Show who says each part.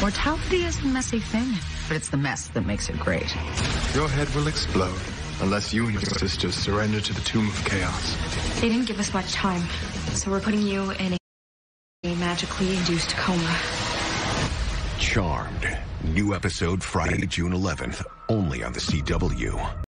Speaker 1: Mortality is a messy thing, but it's the mess that makes it great.
Speaker 2: Your head will explode unless you and your sisters surrender to the Tomb of Chaos.
Speaker 3: They didn't give us much time, so we're putting you in a magically induced coma.
Speaker 4: Charmed. New episode Friday, June 11th, only on the CW.